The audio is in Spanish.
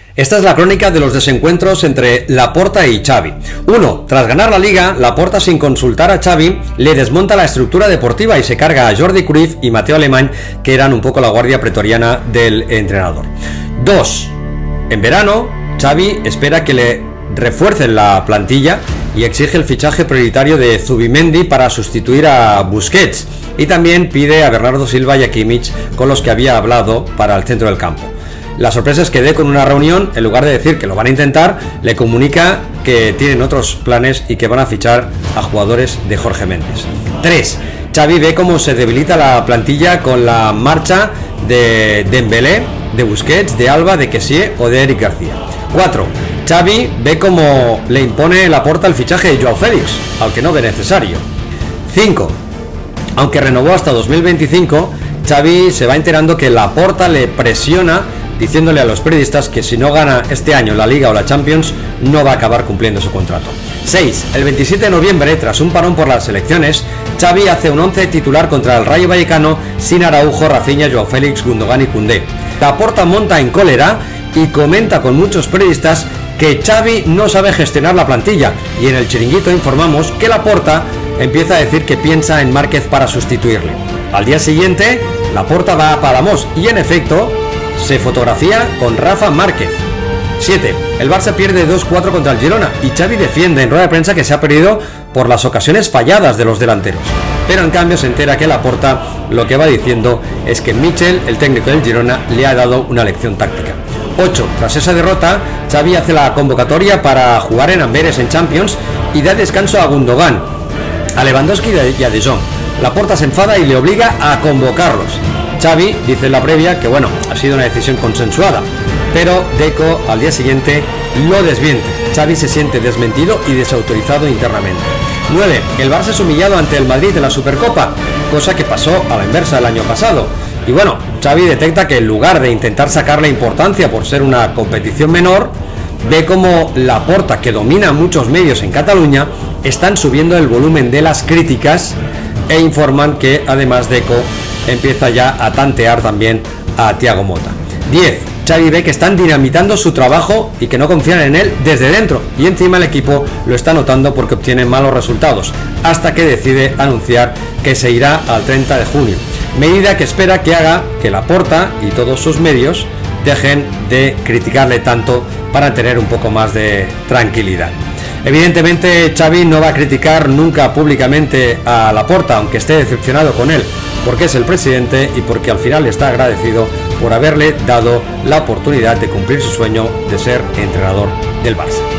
Esta es la crónica de los desencuentros entre Laporta y Xavi. 1. Tras ganar la Liga, Laporta, sin consultar a Xavi, le desmonta la estructura deportiva y se carga a Jordi Cruyff y Mateo Alemany, que eran un poco la guardia pretoriana del entrenador. 2. En verano, Xavi espera que le refuercen la plantilla y exige el fichaje prioritario de Zubimendi para sustituir a Busquets, y también pide a Bernardo Silva y a Kimmich, con los que había hablado, para el centro del campo. La sorpresa es que Deco, en una reunión, en lugar de decir que lo van a intentar, le comunica que tienen otros planes y que van a fichar a jugadores de Jorge Méndez. 3. Xavi ve cómo se debilita la plantilla con la marcha de Dembélé, de Busquets, de Alba, de Kessié o de Eric García. 4. Xavi ve cómo le impone Laporta el fichaje de Joao Félix, al que no ve necesario. 5. Aunque renovó hasta 2025, Xavi se va enterando que Laporta le presiona, diciéndole a los periodistas que si no gana este año la Liga o la Champions, no va a acabar cumpliendo su contrato. 6. El 27 de noviembre, tras un parón por las elecciones, Xavi hace un 11 titular contra el Rayo Vallecano sin Araujo, Rafinha, Joao Félix, Gundogan y Koundé. Laporta monta en cólera y comenta con muchos periodistas que Xavi no sabe gestionar la plantilla, y en el Chiringuito informamos que Laporta empieza a decir que piensa en Márquez para sustituirle. Al día siguiente, Laporta va a Palamós y, en efecto, se fotografía con Rafa Márquez. 7. El Barça pierde 2-4 contra el Girona y Xavi defiende en rueda de prensa que se ha perdido por las ocasiones falladas de los delanteros. Pero en cambio se entera que Laporta lo que va diciendo es que Michel, el técnico del Girona, le ha dado una lección táctica. 8. Tras esa derrota, Xavi hace la convocatoria para jugar en Amberes en Champions y da descanso a Gundogan, a Lewandowski y a De Jong. Laporta se enfada y le obliga a convocarlos. Xavi dice en la previa que bueno, ha sido una decisión consensuada, pero Deco al día siguiente lo desmiente. Xavi se siente desmentido y desautorizado internamente. 9. El Barça es humillado ante el Madrid en la Supercopa, cosa que pasó a la inversa el año pasado. Y bueno, Xavi detecta que en lugar de intentar sacarle importancia por ser una competición menor, ve como Laporta, que domina muchos medios en Cataluña, están subiendo el volumen de las críticas e informan que además Deco empieza ya a tantear también a Thiago Motta. 10. Xavi ve que están dinamitando su trabajo y que no confían en él desde dentro, y encima el equipo lo está notando porque obtiene malos resultados, hasta que decide anunciar que se irá al 30 de junio, medida que espera que haga que Laporta y todos sus medios dejen de criticarle tanto para tener un poco más de tranquilidad. Evidentemente Xavi no va a criticar nunca públicamente a Laporta, aunque esté decepcionado con él, porque es el presidente y porque al final está agradecido por haberle dado la oportunidad de cumplir su sueño de ser entrenador del Barça.